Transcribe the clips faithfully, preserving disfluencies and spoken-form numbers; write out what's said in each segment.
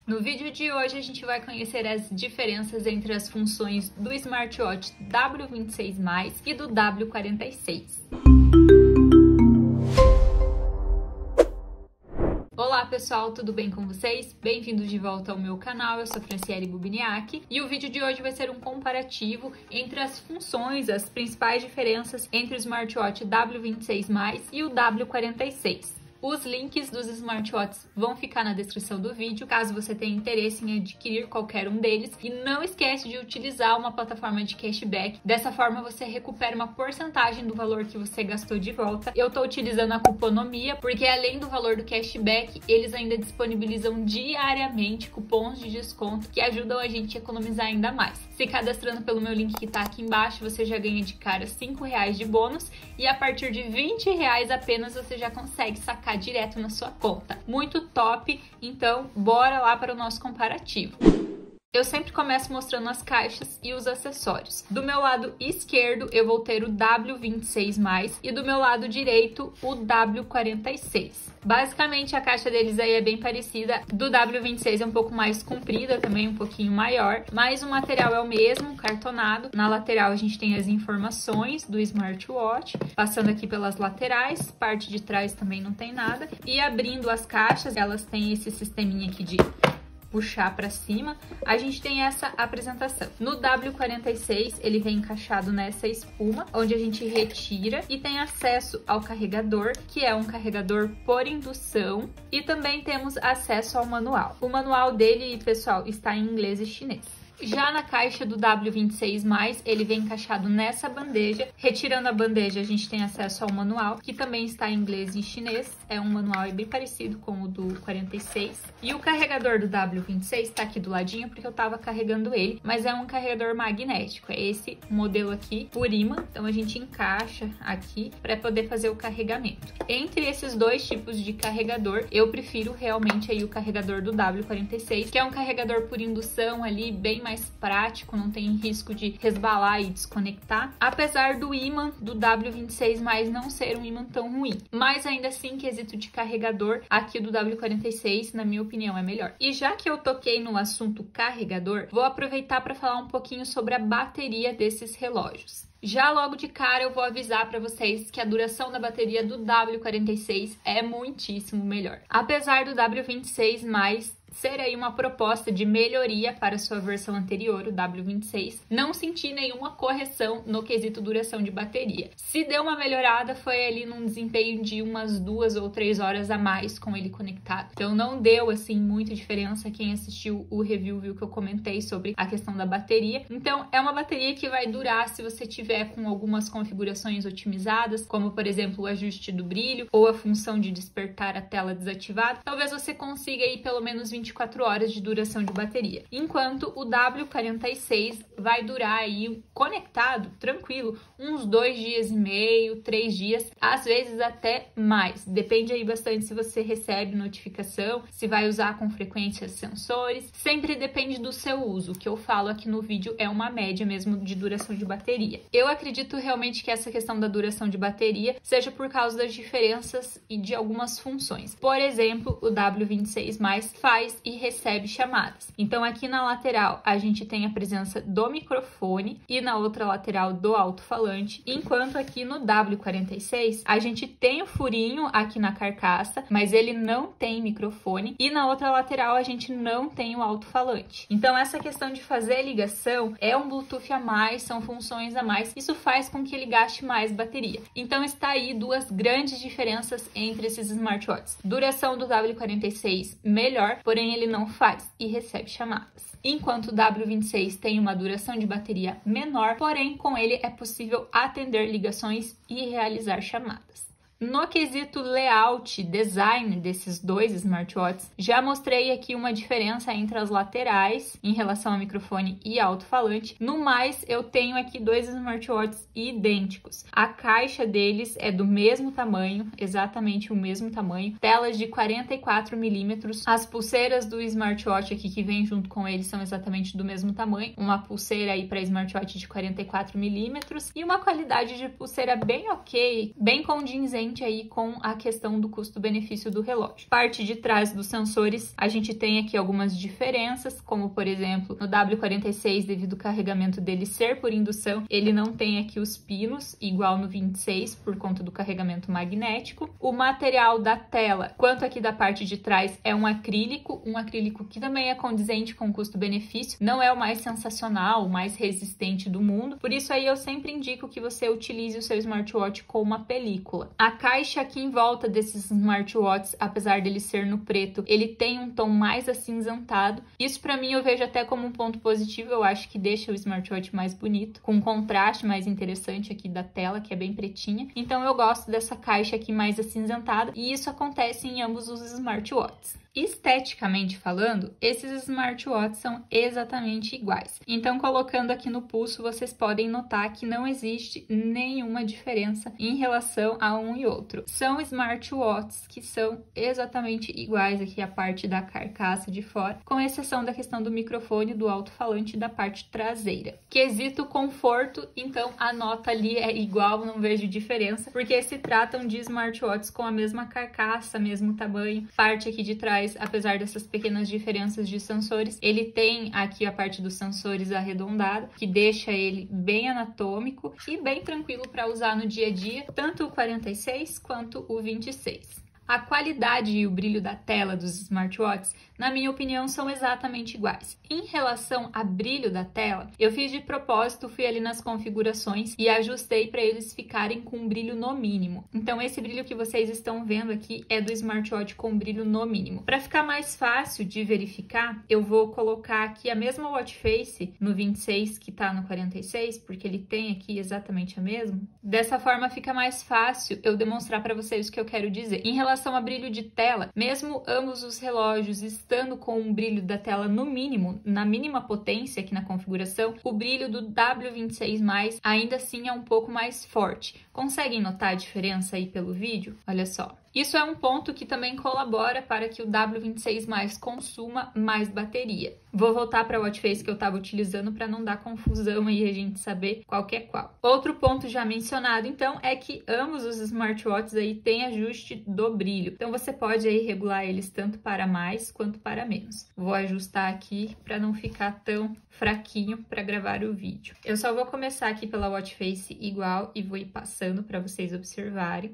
No vídeo de hoje a gente vai conhecer as diferenças entre as funções do smartwatch W vinte e seis mais e do W quarenta e seis. Olá pessoal, tudo bem com vocês? Bem-vindos de volta ao meu canal, eu sou Franciele Bubiniak e o vídeo de hoje vai ser um comparativo entre as funções, as principais diferenças entre o smartwatch W vinte e seis mais e o W quarenta e seis. Os links dos smartwatches vão ficar na descrição do vídeo, caso você tenha interesse em adquirir qualquer um deles. E não esquece de utilizar uma plataforma de cashback. Dessa forma você recupera uma porcentagem do valor que você gastou de volta. Eu tô utilizando a Cuponomia, porque além do valor do cashback, eles ainda disponibilizam diariamente cupons de desconto que ajudam a gente a economizar ainda mais. Se cadastrando pelo meu link que tá aqui embaixo, você já ganha de cara cinco reais de bônus e a partir de vinte reais apenas você já consegue sacar direto na sua conta. Muito top, então bora lá para o nosso comparativo. Eu sempre começo mostrando as caixas e os acessórios. Do meu lado esquerdo eu vou ter o W vinte e seis mais e do meu lado direito o W quarenta e seis. Basicamente a caixa deles aí é bem parecida, do W vinte e seis é um pouco mais comprida, também um pouquinho maior, mas o material é o mesmo, cartonado. Na lateral a gente tem as informações do smartwatch, passando aqui pelas laterais, parte de trás também não tem nada. E abrindo as caixas, elas têm esse sisteminha aqui de puxar para cima, a gente tem essa apresentação. No W quarenta e seis, ele vem encaixado nessa espuma, onde a gente retira e tem acesso ao carregador, que é um carregador por indução, e também temos acesso ao manual. O manual dele, pessoal, está em inglês e chinês. Já na caixa do W vinte e seis mais, ele vem encaixado nessa bandeja. Retirando a bandeja, a gente tem acesso ao manual, que também está em inglês e chinês. É um manual bem parecido com o do quarenta e seis. E o carregador do W vinte e seis está aqui do ladinho, porque eu estava carregando ele, mas é um carregador magnético. É esse modelo aqui, por ímã. Então a gente encaixa aqui para poder fazer o carregamento. Entre esses dois tipos de carregador, eu prefiro realmente aí o carregador do W quarenta e seis, que é um carregador por indução ali, bem mais mais prático, não tem risco de resbalar e desconectar, apesar do ímã do W vinte e seis mais não ser um ímã tão ruim, mas ainda assim, quesito de carregador, aqui do W quarenta e seis, na minha opinião, é melhor. E já que eu toquei no assunto carregador, vou aproveitar para falar um pouquinho sobre a bateria desses relógios. Já logo de cara eu vou avisar para vocês que a duração da bateria do W quarenta e seis é muitíssimo melhor. Apesar do W vinte e seis mais ser aí uma proposta de melhoria para a sua versão anterior, o W vinte e seis, não senti nenhuma correção no quesito duração de bateria. Se deu uma melhorada, foi ali num desempenho de umas duas ou três horas a mais com ele conectado. Então não deu, assim, muita diferença. Quem assistiu o review viu que eu comentei sobre a questão da bateria. Então é uma bateria que vai durar se você tiver com algumas configurações otimizadas, como por exemplo o ajuste do brilho ou a função de despertar a tela desativada. Talvez você consiga aí pelo menos vinte e quatro horas de duração de bateria, enquanto o W quarenta e seis vai durar aí conectado, tranquilo, uns dois dias e meio, três dias, às vezes até mais. Depende aí bastante se você recebe notificação, se vai usar com frequência sensores, sempre depende do seu uso. O que eu falo aqui no vídeo é uma média mesmo de duração de bateria. Eu acredito realmente que essa questão da duração de bateria seja por causa das diferenças e de algumas funções. Por exemplo, o W vinte e seis mais faz e recebe chamadas. Então aqui na lateral a gente tem a presença do microfone e na outra lateral do alto-falante, enquanto aqui no W quarenta e seis a gente tem o furinho aqui na carcaça, mas ele não tem microfone, e na outra lateral a gente não tem o alto-falante. Então essa questão de fazer ligação é um Bluetooth a mais, são funções a mais, isso faz com que ele gaste mais bateria. Então está aí duas grandes diferenças entre esses smartwatches. Duração do W quarenta e seis melhor, porém ele não faz e recebe chamadas. Enquanto o W vinte e seis tem uma duração de bateria menor, porém com ele é possível atender ligações e realizar chamadas. No quesito layout, design desses dois smartwatches, já mostrei aqui uma diferença entre as laterais em relação ao microfone e alto-falante. No mais, eu tenho aqui dois smartwatches idênticos. A caixa deles é do mesmo tamanho, exatamente o mesmo tamanho, telas de quarenta e quatro milímetros. As pulseiras do smartwatch aqui que vem junto com eles são exatamente do mesmo tamanho. Uma pulseira aí para smartwatch de quarenta e quatro milímetros e uma qualidade de pulseira bem ok, bem condizente condizente aí com a questão do custo-benefício do relógio. Parte de trás dos sensores, a gente tem aqui algumas diferenças, como por exemplo, no W quarenta e seis, devido ao carregamento dele ser por indução, ele não tem aqui os pinos, igual no vinte e seis, por conta do carregamento magnético. O material da tela, quanto aqui da parte de trás, é um acrílico, um acrílico que também é condizente com o custo-benefício, não é o mais sensacional, o mais resistente do mundo, por isso aí eu sempre indico que você utilize o seu smartwatch com uma película. A caixa aqui em volta desses smartwatches, apesar dele ser no preto, ele tem um tom mais acinzentado. Isso para mim eu vejo até como um ponto positivo, eu acho que deixa o smartwatch mais bonito, com um contraste mais interessante aqui da tela, que é bem pretinha. Então eu gosto dessa caixa aqui mais acinzentada, e isso acontece em ambos os smartwatches. Esteticamente falando, esses smartwatches são exatamente iguais. Então, colocando aqui no pulso, vocês podem notar que não existe nenhuma diferença em relação a um e outro. São smartwatches que são exatamente iguais aqui a parte da carcaça de fora, com exceção da questão do microfone, do alto-falante e da parte traseira. Quesito conforto, então a nota ali é igual, não vejo diferença, porque se tratam de smartwatches com a mesma carcaça, mesmo tamanho. Parte aqui de trás, apesar dessas pequenas diferenças de sensores, ele tem aqui a parte dos sensores arredondada, que deixa ele bem anatômico e bem tranquilo para usar no dia a dia, tanto o quarenta e seis quanto o vinte e seis. A qualidade e o brilho da tela dos smartwatches, na minha opinião, são exatamente iguais. Em relação a brilho da tela, eu fiz de propósito, fui ali nas configurações e ajustei para eles ficarem com um brilho no mínimo. Então, esse brilho que vocês estão vendo aqui é do smartwatch com brilho no mínimo. Para ficar mais fácil de verificar, eu vou colocar aqui a mesma watch face no vinte e seis que está no quarenta e seis, porque ele tem aqui exatamente a mesma. Dessa forma, fica mais fácil eu demonstrar para vocês o que eu quero dizer. Em relação a brilho de tela, mesmo ambos os relógios estando com um brilho da tela no mínimo, na mínima potência aqui na configuração, o brilho do W vinte e seis mais ainda assim é um pouco mais forte. Conseguem notar a diferença aí pelo vídeo? Olha só. Isso é um ponto que também colabora para que o W vinte e seis mais consuma mais bateria. Vou voltar para a watch face que eu estava utilizando para não dar confusão aí e a gente saber qual que é qual. Outro ponto já mencionado, então, é que ambos os smartwatches aí têm ajuste do brilho. Então, você pode aí regular eles tanto para mais quanto para menos. Vou ajustar aqui para não ficar tão fraquinho para gravar o vídeo. Eu só vou começar aqui pela watch face igual e vou ir passando para vocês observarem.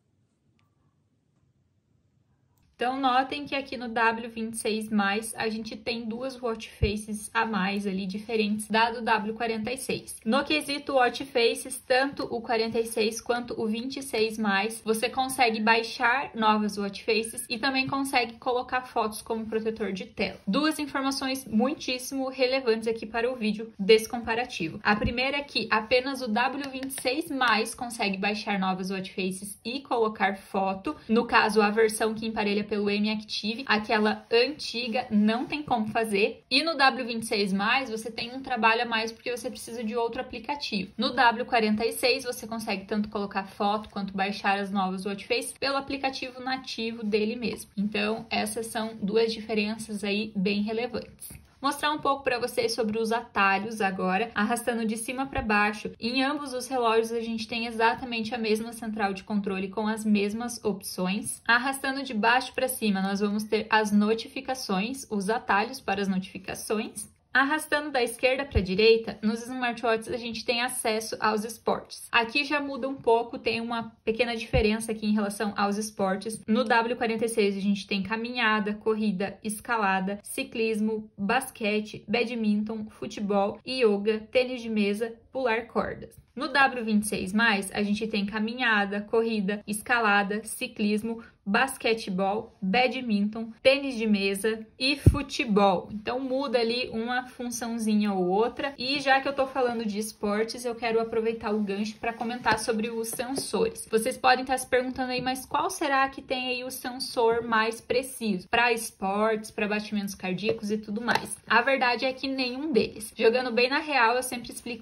Então, notem que aqui no W vinte e seis mais, a gente tem duas watch faces a mais ali, diferentes da do W quarenta e seis. No quesito watch faces, tanto o quarenta e seis quanto o vinte e seis mais, você consegue baixar novas watch faces e também consegue colocar fotos como protetor de tela. Duas informações muitíssimo relevantes aqui para o vídeo desse comparativo. A primeira é que apenas o W vinte e seis mais consegue baixar novas watch faces e colocar foto. No caso, a versão que emparelha pelo M-Active, aquela antiga, não tem como fazer. E no W vinte e seis mais, você tem um trabalho a mais porque você precisa de outro aplicativo. No W quarenta e seis, você consegue tanto colocar foto quanto baixar as novas watch faces pelo aplicativo nativo dele mesmo. Então, essas são duas diferenças aí bem relevantes. Mostrar um pouco para vocês sobre os atalhos agora, arrastando de cima para baixo. Em ambos os relógios a gente tem exatamente a mesma central de controle com as mesmas opções. Arrastando de baixo para cima, nós vamos ter as notificações, os atalhos para as notificações. Arrastando da esquerda para a direita, nos smartwatches a gente tem acesso aos esportes. Aqui já muda um pouco, tem uma pequena diferença aqui em relação aos esportes. No W quarenta e seis a gente tem caminhada, corrida, escalada, ciclismo, basquete, badminton, futebol, yoga, tênis de mesa, pular cordas. No W vinte e seis mais, a gente tem caminhada, corrida, escalada, ciclismo, basquetebol, badminton, tênis de mesa e futebol. Então muda ali uma funçãozinha ou outra. E já que eu tô falando de esportes, eu quero aproveitar o gancho para comentar sobre os sensores. Vocês podem estar se perguntando aí, mas qual será que tem aí o sensor mais preciso para esportes, para batimentos cardíacos e tudo mais? A verdade é que nenhum deles. Jogando bem na real, eu sempre explico isso nos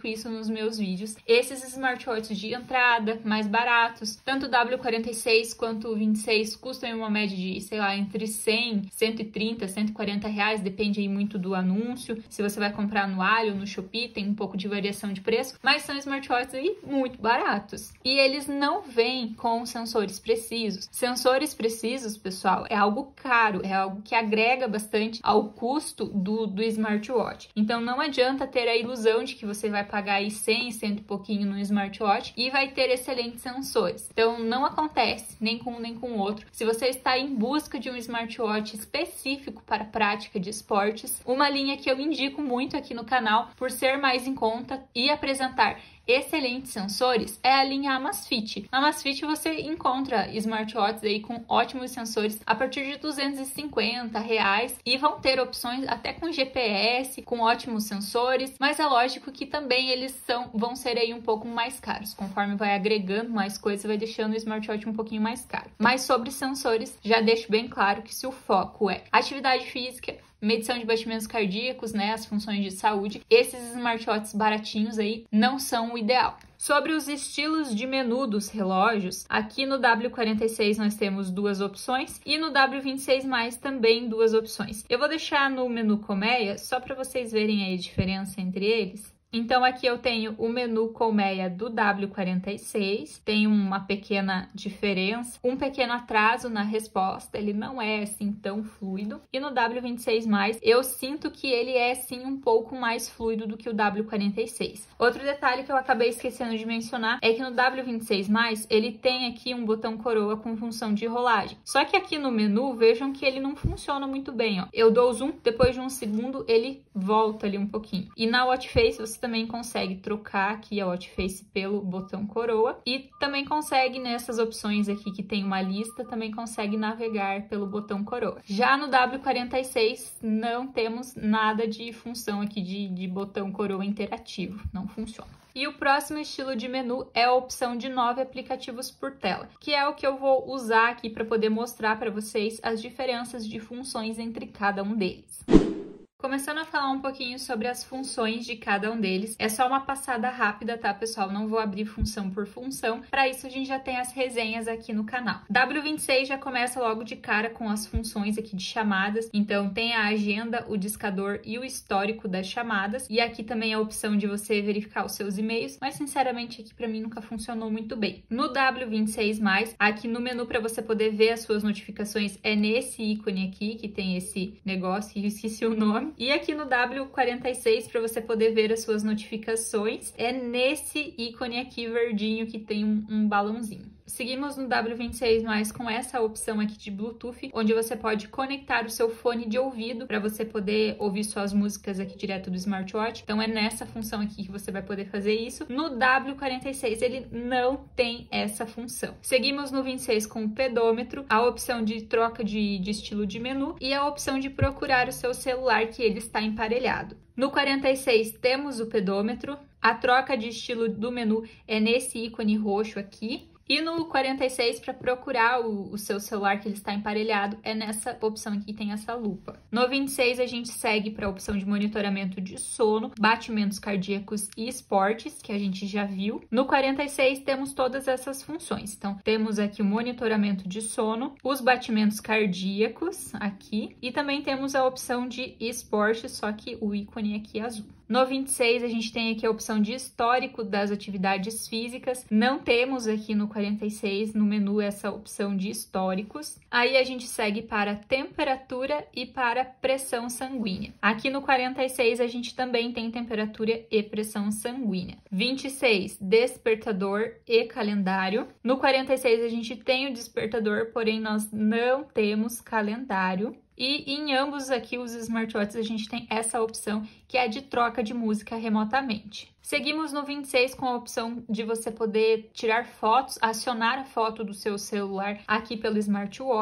nos meus vídeos esses smartwatches de entrada, mais baratos. Tanto o W quarenta e seis quanto o vinte e seis custam em uma média de, sei lá, entre cem, cento e trinta, cento e quarenta reais, depende aí muito do anúncio. Se você vai comprar no Ali ou no Shopee, tem um pouco de variação de preço, mas são smartwatches aí muito baratos. E eles não vêm com sensores precisos. Sensores precisos, pessoal, é algo caro, é algo que agrega bastante ao custo do, do smartwatch. Então não adianta ter a ilusão de que você vai pagar aí cem, cento e pouquinho no smartwatch e vai ter excelentes sensores. Então não acontece nem com um nem com o outro. Se você está em busca de um smartwatch específico para a prática de esportes, uma linha que eu indico muito aqui no canal por ser mais em conta e apresentar excelentes sensores é a linha Amazfit. Na Amazfit você encontra smartwatches aí com ótimos sensores a partir de duzentos e cinquenta reais e vão ter opções até com G P S, com ótimos sensores, mas é lógico que também eles são, vão ser aí um pouco mais caros. Conforme vai agregando mais coisas, vai deixando o smartwatch um pouquinho mais caro. Mas sobre sensores, já deixo bem claro que se o foco é atividade física, medição de batimentos cardíacos, né, as funções de saúde, esses smartwatches baratinhos aí não são o ideal. Sobre os estilos de menu dos relógios, aqui no W quarenta e seis nós temos duas opções e no W vinte e seis mais também duas opções. Eu vou deixar no menu colmeia só para vocês verem aí a diferença entre eles. Então aqui eu tenho o menu colmeia do W quarenta e seis, tem uma pequena diferença, um pequeno atraso na resposta, ele não é assim tão fluido. E no W vinte e seis mais, eu sinto que ele é sim um pouco mais fluido do que o W quarenta e seis. Outro detalhe que eu acabei esquecendo de mencionar é que no W vinte e seis mais, ele tem aqui um botão coroa com função de rolagem. Só que aqui no menu, vejam que ele não funciona muito bem, ó. Eu dou zoom, depois de um segundo ele volta ali um pouquinho. E na Watch Face você também consegue trocar aqui a Watch Face pelo botão coroa e também consegue nessas opções aqui que tem uma lista, também consegue navegar pelo botão coroa. Já no W quarenta e seis não temos nada de função aqui de, de botão coroa interativo, não funciona. E o próximo estilo de menu é a opção de nove aplicativos por tela, que é o que eu vou usar aqui para poder mostrar para vocês as diferenças de funções entre cada um deles. Começando a falar um pouquinho sobre as funções de cada um deles, é só uma passada rápida, tá, pessoal? Não vou abrir função por função, para isso a gente já tem as resenhas aqui no canal. W vinte e seis já começa logo de cara com as funções aqui de chamadas, então tem a agenda, o discador e o histórico das chamadas, e aqui também a opção de você verificar os seus e-mails, mas sinceramente aqui para mim nunca funcionou muito bem. No W vinte e seis mais, aqui no menu para você poder ver as suas notificações é nesse ícone aqui, que tem esse negócio, eu esqueci o nome. E aqui no W quarenta e seis, para você poder ver as suas notificações, é nesse ícone aqui verdinho que tem um, um balãozinho. Seguimos no W vinte e seis mais com essa opção aqui de Bluetooth, onde você pode conectar o seu fone de ouvido para você poder ouvir suas músicas aqui direto do smartwatch. Então é nessa função aqui que você vai poder fazer isso. No W quarenta e seis ele não tem essa função. Seguimos no vinte e seis com o pedômetro, a opção de troca de, de estilo de menu e a opção de procurar o seu celular que ele está emparelhado. No quarenta e seis temos o pedômetro, a troca de estilo do menu é nesse ícone roxo aqui. E no quarenta e seis, para procurar o, o seu celular que ele está emparelhado, é nessa opção aqui que tem essa lupa. No vinte e seis, a gente segue para a opção de monitoramento de sono, batimentos cardíacos e esportes, que a gente já viu. No quarenta e seis, temos todas essas funções. Então, temos aqui o monitoramento de sono, os batimentos cardíacos aqui, e também temos a opção de esportes, só que o ícone aqui é azul. No vinte e seis, a gente tem aqui a opção de histórico das atividades físicas. Não temos aqui no quarenta e seis, no menu, essa opção de históricos. Aí a gente segue para temperatura e para pressão sanguínea. Aqui no quarenta e seis, a gente também tem temperatura e pressão sanguínea. vinte e seis, despertador e calendário. No quarenta e seis, a gente tem o despertador, porém nós não temos calendário. E em ambos aqui os smartwatches a gente tem essa opção que é de troca de música remotamente. Seguimos no vinte e seis com a opção de você poder tirar fotos, acionar a foto do seu celular aqui pelo smartwatch.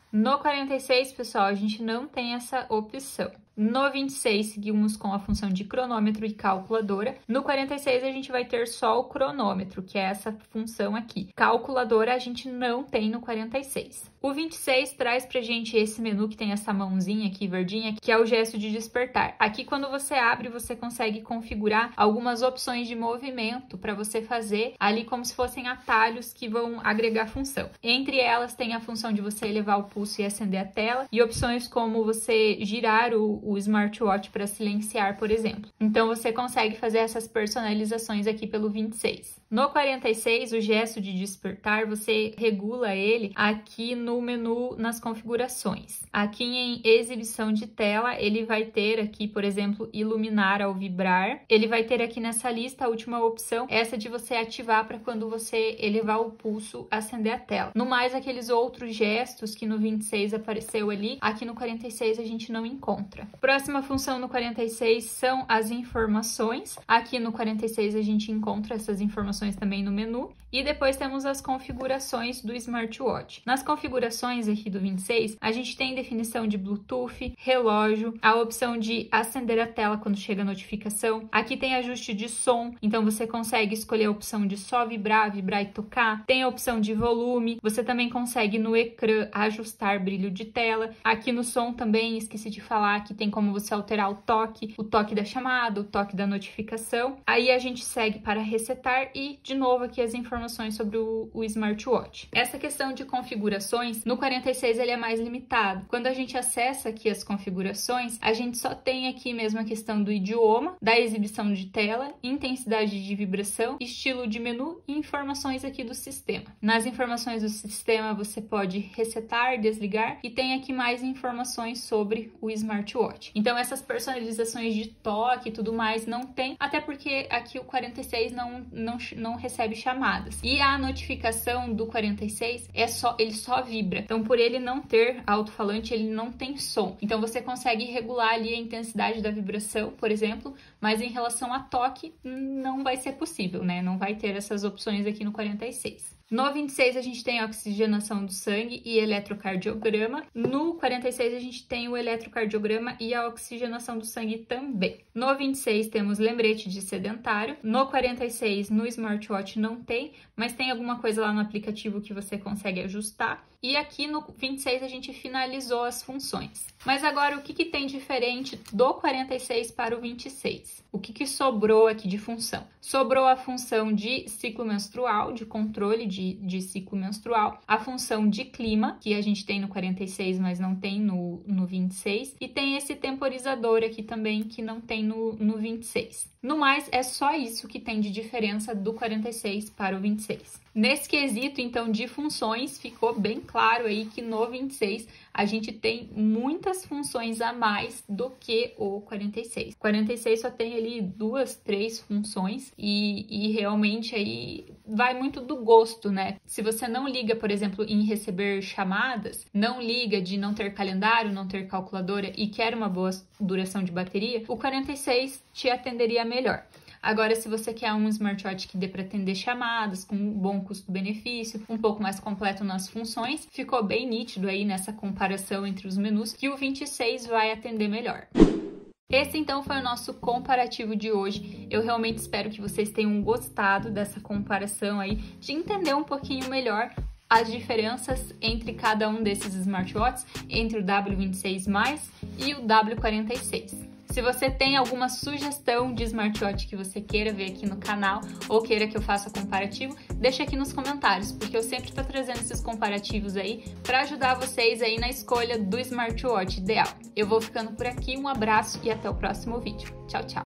No quarenta e seis, pessoal, a gente não tem essa opção. No vinte e seis, seguimos com a função de cronômetro e calculadora. No quarenta e seis, a gente vai ter só o cronômetro, que é essa função aqui. Calculadora a gente não tem no quarenta e seis. O vinte e seis traz pra gente esse menu que tem essa mãozinha aqui verdinha, que é o gesto de despertar. Aqui, quando você abre, você consegue configurar algumas opções de movimento para você fazer ali como se fossem atalhos que vão agregar função. Entre elas, tem a função de você elevar o pulso e acender a tela, e opções como você girar o o smartwatch para silenciar, por exemplo. Então, você consegue fazer essas personalizações aqui pelo vinte e seis. No quarenta e seis, o gesto de despertar, você regula ele aqui no menu nas configurações. Aqui em exibição de tela, ele vai ter aqui, por exemplo, iluminar ao vibrar. Ele vai ter aqui nessa lista a última opção, essa de você ativar para quando você elevar o pulso, acender a tela. No mais, aqueles outros gestos que no vinte e seis apareceu ali, aqui no quarenta e seis a gente não encontra. Próxima função no quarenta e seis são as informações. Aqui no quarenta e seis a gente encontra essas informações também no menu. E depois temos as configurações do smartwatch. Nas configurações aqui do vinte e seis, a gente tem definição de Bluetooth, relógio, a opção de acender a tela quando chega a notificação. Aqui tem ajuste de som, então você consegue escolher a opção de só vibrar, vibrar e tocar. Tem a opção de volume, você também consegue no ecrã ajustar brilho de tela. Aqui no som também, esqueci de falar, que tem como você alterar o toque, o toque da chamada, o toque da notificação. Aí a gente segue para resetar e, de novo, aqui as informações sobre o, o smartwatch. Essa questão de configurações, no quarenta e seis ele é mais limitado. Quando a gente acessa aqui as configurações, a gente só tem aqui mesmo a questão do idioma, da exibição de tela, intensidade de vibração, estilo de menu e informações aqui do sistema. Nas informações do sistema, você pode resetar, desligar e tem aqui mais informações sobre o smartwatch. Então, essas personalizações de toque e tudo mais não tem, até porque aqui o quarenta e seis não, não, não recebe chamadas. E a notificação do quarenta e seis é só, ele só vibra. Então, por ele não ter alto-falante, ele não tem som. Então, você consegue regular ali a intensidade da vibração, por exemplo, mas em relação a toque, não vai ser possível, né? Não vai ter essas opções aqui no quarenta e seis. No vinte e seis, a gente tem a oxigenação do sangue e eletrocardiograma. No quarenta e seis, a gente tem o eletrocardiograma e a oxigenação do sangue também. No vinte e seis, temos lembrete de sedentário. No quarenta e seis, no smartwatch não tem, mas tem alguma coisa lá no aplicativo que você consegue ajustar. E aqui no vinte e seis, a gente finalizou as funções. Mas agora, o que, que tem diferente do quarenta e seis para o vinte e seis? O que, que sobrou aqui de função? Sobrou a função de ciclo menstrual, de controle de, de ciclo menstrual, a função de clima, que a gente tem no quarenta e seis, mas não tem no, no vinte e seis, e tem esse temporizador aqui também, que não tem no, no vinte e seis. No mais, é só isso que tem de diferença do quarenta e seis para o vinte e seis. Nesse quesito, então, de funções, ficou bem claro aí que no vinte e seis a gente tem muitas funções a mais do que o quarenta e seis. O quarenta e seis só tem ali duas, três funções e, e realmente aí vai muito do gosto, né? Se você não liga, por exemplo, em receber chamadas, não liga de não ter calendário, não ter calculadora e quer uma boa duração de bateria, o quarenta e seis te atenderia melhor. Agora, se você quer um smartwatch que dê para atender chamadas, com um bom custo-benefício, um pouco mais completo nas funções, ficou bem nítido aí nessa comparação entre os menus que o vinte e seis vai atender melhor. Esse então foi o nosso comparativo de hoje. Eu realmente espero que vocês tenham gostado dessa comparação aí, de entender um pouquinho melhor as diferenças entre cada um desses smartwatches, entre o W vinte e seis mais e o W quarenta e seis. Se você tem alguma sugestão de smartwatch que você queira ver aqui no canal ou queira que eu faça comparativo, deixa aqui nos comentários, porque eu sempre estou trazendo esses comparativos aí para ajudar vocês aí na escolha do smartwatch ideal. Eu vou ficando por aqui, um abraço e até o próximo vídeo. Tchau, tchau!